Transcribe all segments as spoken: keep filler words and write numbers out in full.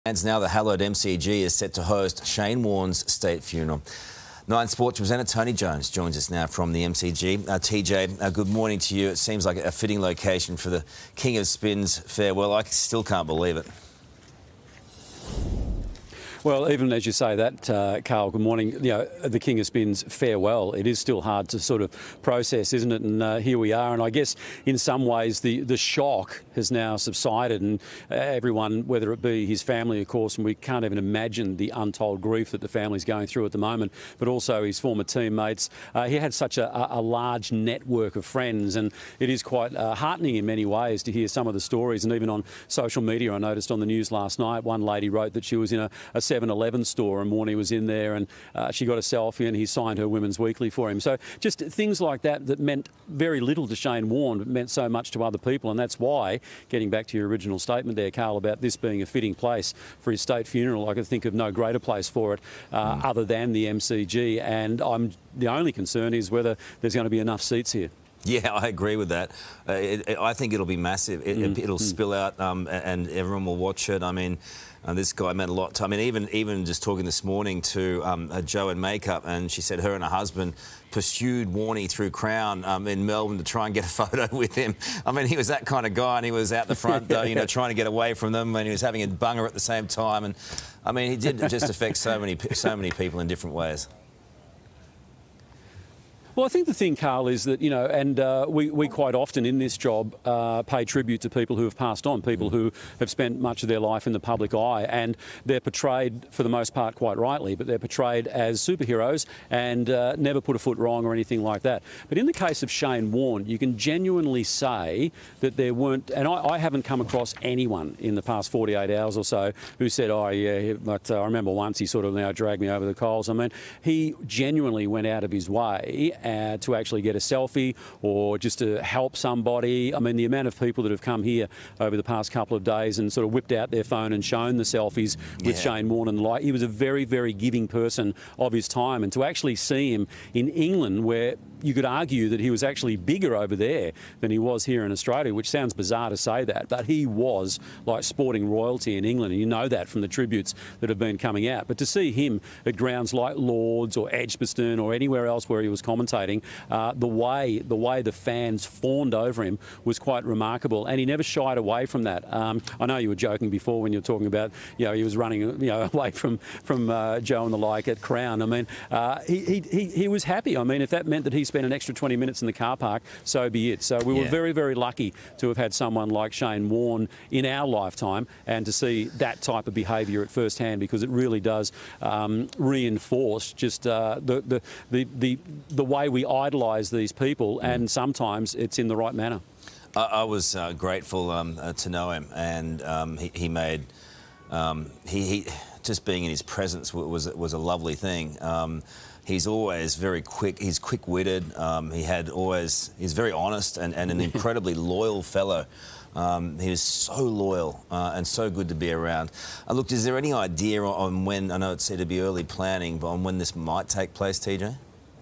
And now the hallowed M C G is set to host Shane Warne's state funeral. Nine Sports presenter Tony Jones joins us now from the M C G. Uh, T J, uh, good morning to you. It seems like a fitting location for the King of Spin's farewell. I still can't believe it. Well, even as you say that, uh, Carl, good morning, you know, the King of Spin's farewell, it is still hard to sort of process, isn't it? And uh, here we are. And I guess in some ways the, the shock has now subsided, and uh, everyone, whether it be his family, of course, and we can't even imagine the untold grief that the family's going through at the moment, but also his former teammates. Uh, he had such a, a large network of friends, and it is quite uh, heartening in many ways to hear some of the stories. And even on social media, I noticed on the news last night, one lady wrote that she was in a, a seven eleven store and Warne was in there, and uh, she got a selfie and he signed her Women's Weekly for him. So just things like that that meant very little to Shane Warne but meant so much to other people, and that's why, getting back to your original statement there, Carl, about this being a fitting place for his state funeral, I could think of no greater place for it uh, mm. other than the M C G, and I'm the only concern is whether there's going to be enough seats here. Yeah, I agree with that. Uh, it, it, I think it'll be massive. It, mm. It'll mm. spill out um, and everyone will watch it. I mean, uh, this guy meant a lot to, I mean, even even just talking this morning to um, a Jo in makeup, and she said her and her husband pursued Warne through Crown um, in Melbourne to try and get a photo with him. I mean, he was that kind of guy, and he was out the front, uh, you know, trying to get away from them, and he was having a bunger at the same time. And I mean, he did just affect so many so many people in different ways. Well, I think the thing, Carl, is that, you know, and uh, we, we quite often in this job uh, pay tribute to people who have passed on, people mm. who have spent much of their life in the public eye, and they're portrayed, for the most part, quite rightly, but they're portrayed as superheroes and uh, never put a foot wrong or anything like that. But in the case of Shane Warne, you can genuinely say that there weren't, and I, I haven't come across anyone in the past forty-eight hours or so who said, oh, yeah, but uh, I remember once he sort of now dragged me over the coals. I mean, he genuinely went out of his way Uh, to actually get a selfie or just to help somebody. I mean, the amount of people that have come here over the past couple of days and sort of whipped out their phone and shown the selfies with yeah. Shane Warne and the like. He was a very, very giving person of his time, and to actually see him in England, where you could argue that he was actually bigger over there than he was here in Australia, which sounds bizarre to say that, but he was like sporting royalty in England, and you know that from the tributes that have been coming out. But to see him at grounds like Lord's or Edgbaston or anywhere else where he was commentating, uh, the way the way the fans fawned over him was quite remarkable, and he never shied away from that. Um, I know you were joking before when you were talking about, you know, he was running, you know, away from from uh, Jo and the like at Crown. I mean, uh, he, he he was happy. I mean, if that meant that he spent an extra twenty minutes in the car park, so be it. So we yeah. were very, very lucky to have had someone like Shane Warne in our lifetime, and to see that type of behaviour at first hand, because it really does um, reinforce just uh, the, the the the the way we idolise these people, mm. and sometimes it's in the right manner. I, I was uh, grateful um, uh, to know him, and um, he, he made um, he, he just being in his presence was was a lovely thing. Um, He's always very quick. He's quick-witted. Um, he had always. He's very honest and, and an incredibly loyal fellow. Um, he was so loyal uh, and so good to be around. Uh, look, is there any idea on when? I know it's said to be early planning, but on when this might take place, T J?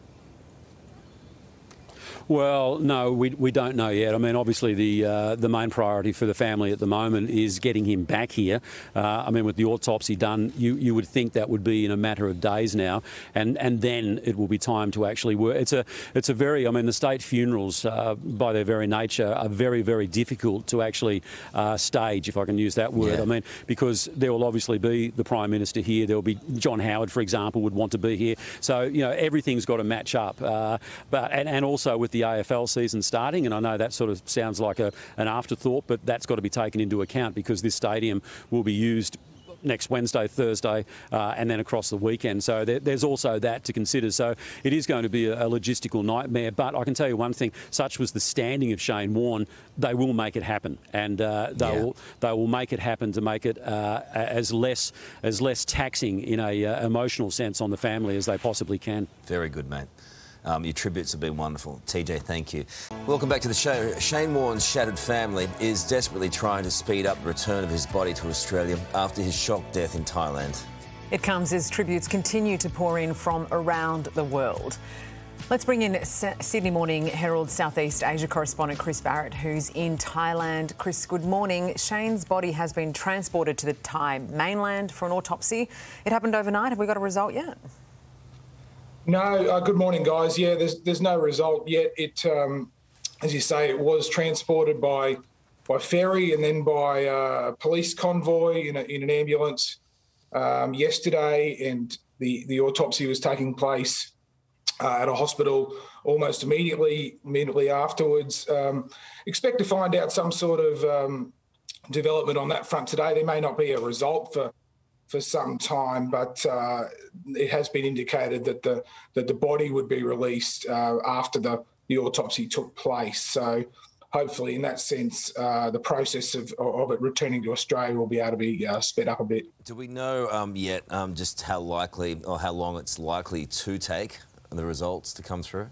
Well, no, we, we don't know yet. I mean, obviously the uh, the main priority for the family at the moment is getting him back here. Uh, I mean, with the autopsy done, you, you would think that would be in a matter of days now, and, and then it will be time to actually work. It's a it's a very, I mean, the state funerals, uh, by their very nature, are very, very difficult to actually uh, stage, if I can use that word. Yeah. I mean, because there will obviously be the Prime Minister here. There will be John Howard, for example, would want to be here. So, you know, everything's got to match up. Uh, but and, and also with the the A F L season starting, and I know that sort of sounds like a, an afterthought, but that's got to be taken into account, because this stadium will be used next Wednesday, Thursday, uh, and then across the weekend. So there, there's also that to consider. So it is going to be a, a logistical nightmare. But I can tell you one thing: such was the standing of Shane Warne, they will make it happen, and uh, they yeah. will they will make it happen to make it uh, as less as less taxing in a uh, emotional sense on the family as they possibly can. Very good, mate. Um, your tributes have been wonderful. T J, thank you. Welcome back to the show. Shane Warne's shattered family is desperately trying to speed up the return of his body to Australia after his shock death in Thailand. It comes as tributes continue to pour in from around the world. Let's bring in S Sydney Morning Herald Southeast Asia correspondent Chris Barrett, who's in Thailand. Chris, good morning. Shane's body has been transported to the Thai mainland for an autopsy. It happened overnight. Have we got a result yet? No. Uh, good morning, guys. Yeah, there's there's no result yet. It, um, as you say, it was transported by by ferry and then by a police convoy in, a, in an ambulance um, yesterday, and the the autopsy was taking place Uh, at a hospital almost immediately, immediately afterwards. Um, expect to find out some sort of um, development on that front today. There may not be a result for for some time, but uh, it has been indicated that the that the body would be released uh, after the, the autopsy took place. So hopefully, in that sense, uh, the process of, of it returning to Australia will be able to be uh, sped up a bit. Do we know um, yet um, just how likely or how long it's likely to take the results to come through?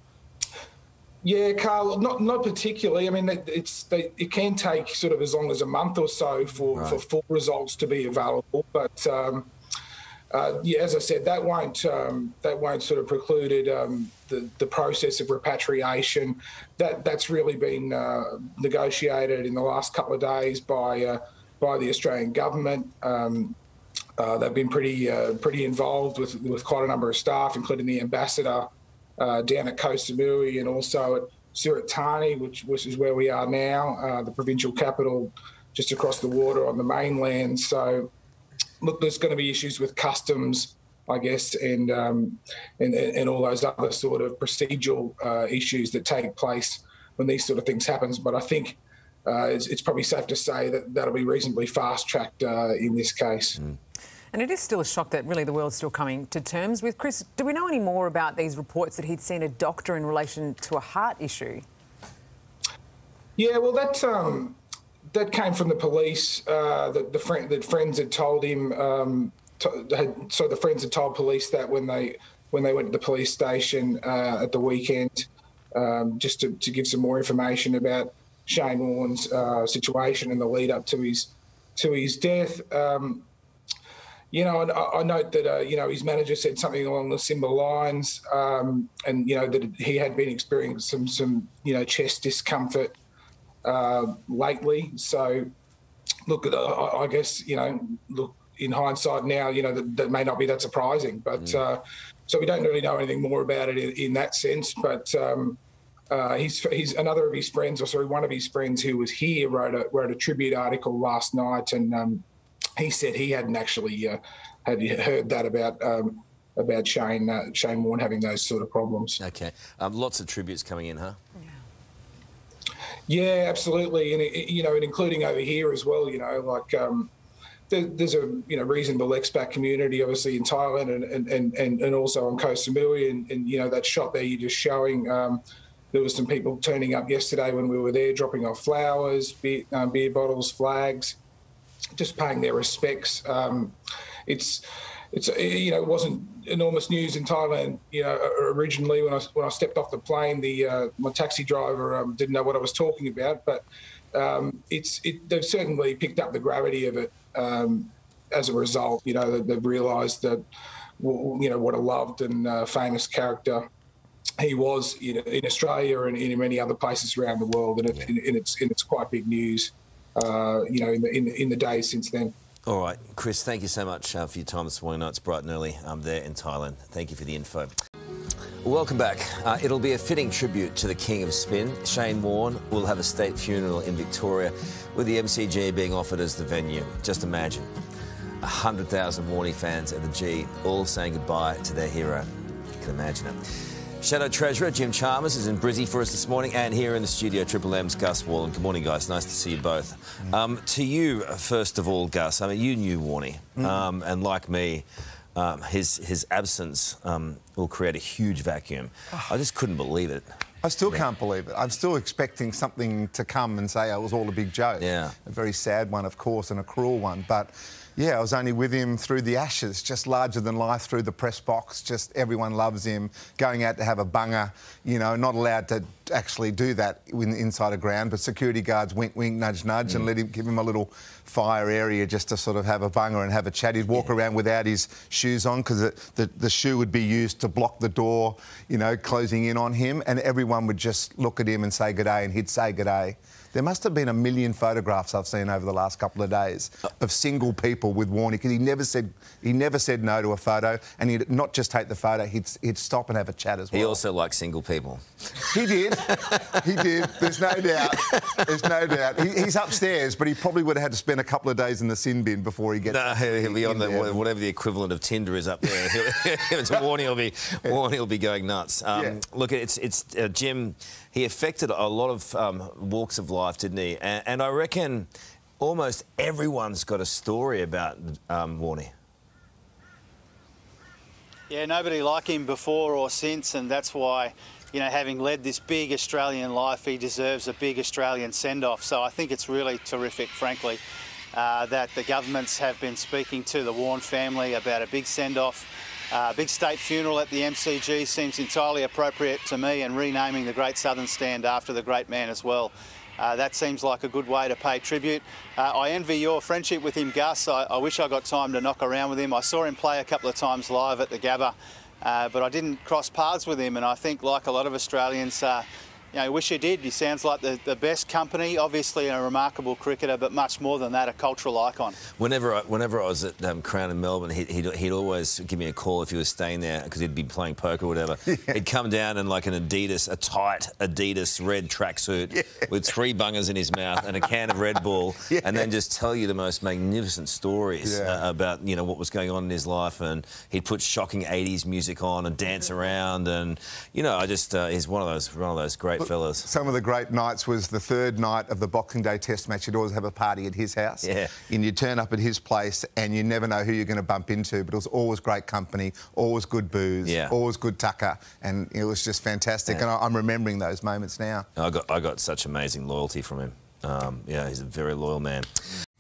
Yeah, Carl, not not particularly. I mean, it's they, it can take sort of as long as a month or so for, right. for full results to be available. But um, uh, yeah, as I said, that won't um, that won't sort of precluded um, the the process of repatriation. That that's really been uh, negotiated in the last couple of days by uh, by the Australian government. Um, Uh, they've been pretty uh, pretty involved with, with quite a number of staff, including the ambassador uh, down at Koh Samui and also at Surat Thani, which, which is where we are now, uh, the provincial capital just across the water on the mainland. So, look, there's going to be issues with customs, I guess, and um, and, and all those other sort of procedural uh, issues that take place when these sort of things happen. But I think uh, it's, it's probably safe to say that that'll be reasonably fast-tracked uh, in this case. Mm. And it is still a shock that really the world's still coming to terms with. Chris, do we know any more about these reports that he'd seen a doctor in relation to a heart issue? Yeah, well, that um, that came from the police. Uh, that the friend, that friends had told him. Um, to, had, so the friends had told police that when they when they went to the police station uh, at the weekend, um, just to, to give some more information about Shane Warne's uh, situation and the lead up to his to his death. Um, You know, and I, I note that, uh, you know, his manager said something along the similar lines um, and, you know, that he had been experiencing some, some you know, chest discomfort uh, lately. So, look, I, I guess, you know, look, in hindsight now, you know, that, that may not be that surprising. But mm. uh, so we don't really know anything more about it in, in that sense. But um, uh, he's, he's another of his friends, or sorry, one of his friends who was here wrote a, wrote a tribute article last night, and um, he said he hadn't actually uh, had heard that about um, about Shane uh, Shane Warne having those sort of problems. Okay, um, lots of tributes coming in, huh? Yeah, yeah absolutely, and it, you know, and including over here as well. You know, like um, there, there's a you know reasonable expat community, obviously in Thailand and and and, and also on Koh Samui, and, and you know that shot there you're just showing. Um, there was some people turning up yesterday when we were there, dropping off flowers, beer, um, beer bottles, flags, just paying their respects. Um, it's, it's you know, it wasn't enormous news in Thailand. You know, originally when I when I stepped off the plane, the uh, my taxi driver um, didn't know what I was talking about. But um, it's it, they've certainly picked up the gravity of it um, as a result. You know, they've realised that you know what a loved and uh, famous character he was you know, in Australia and in many other places around the world, and, it, yeah. and, and it's and it's quite big news. Uh, you know, in the, in the in the days since then. All right, Chris, thank you so much uh, for your time this morning. I know it's bright and early um, there in Thailand. Thank you for the info. Welcome back. Uh, it'll be a fitting tribute to the King of Spin. Shane Warne will have a state funeral in Victoria, with the M C G being offered as the venue. Just imagine, one hundred thousand Warnie fans at the G all saying goodbye to their hero. You can imagine it. Shadow Treasurer Jim Chalmers is in Brizzy for us this morning, and here in the studio, Triple M's Gus Wallen. Good morning, guys. Nice to see you both. Um, to you, first of all, Gus, I mean, you knew Warnie, mm. um, and like me, um, his his absence um, will create a huge vacuum. I just couldn't believe it. I still yeah. can't believe it. I'm still expecting something to come and say, oh, it was all a big joke. Yeah. A very sad one, of course, and a cruel one. But Yeah, I was only with him through the Ashes, just larger than life through the press box. Just everyone loves him. Going out to have a bunger, you know, not allowed to actually do that in, inside a ground, but security guards wink, wink, nudge, nudge, mm. and let him give him a little fire area just to sort of have a bunger and have a chat. He'd walk yeah. around without his shoes on because the, the, the shoe would be used to block the door, you know, closing in on him, and everyone would just look at him and say good day, and he'd say good day. There must have been a million photographs I've seen over the last couple of days of single people with Warne, because he never said he never said no to a photo, and he'd not just take the photo, he'd, he'd stop and have a chat as well. He also likes single people. He did. He did. There's no doubt. There's no doubt. He, he's upstairs, but he probably would have had to spend a couple of days in the sin bin before he gets. No, he'll be on the there. whatever the equivalent of Tinder is up there. It's Warne. He'll be Warne. He'll be going nuts. Um, yeah. Look, it's it's uh, Jim. He affected a lot of um, walks of life, didn't he? And, and I reckon almost everyone's got a story about um, Warne. Yeah, nobody like him before or since, and that's why, you know, having led this big Australian life, he deserves a big Australian send-off. So I think it's really terrific, frankly, uh, that the governments have been speaking to the Warne family about a big send-off. A uh, big state funeral at the M C G seems entirely appropriate to me, and renaming the Great Southern Stand after the great man as well. Uh, that seems like a good way to pay tribute. Uh, I envy your friendship with him, Gus. I, I wish I got time to knock around with him. I saw him play a couple of times live at the Gabba, uh, but I didn't cross paths with him, and I think, like a lot of Australians, uh, you know, wish you did. He sounds like the, the best company, obviously a remarkable cricketer, but much more than that, a cultural icon. Whenever I, whenever I was at um, Crown in Melbourne, he'd, he'd, he'd always give me a call if he was staying there, because he'd be playing poker or whatever. Yeah. He'd come down in like an Adidas, a tight Adidas red tracksuit yeah. with three bungers in his mouth and a can of Red Bull, yeah. and then just tell you the most magnificent stories yeah. uh, about, you know, what was going on in his life. And he'd put shocking eighties music on and dance around, and, you know, I just uh, he's one of those one of those great Look, fellas. Some of the great nights was the third night of the Boxing Day Test match. You'd always have a party at his house. Yeah. And you'd turn up at his place and you never know who you're going to bump into, but it was always great company, always good booze, yeah. always good tucker, and it was just fantastic. Yeah. And I, I'm remembering those moments now. I got, I got such amazing loyalty from him. Um, yeah, he's a very loyal man.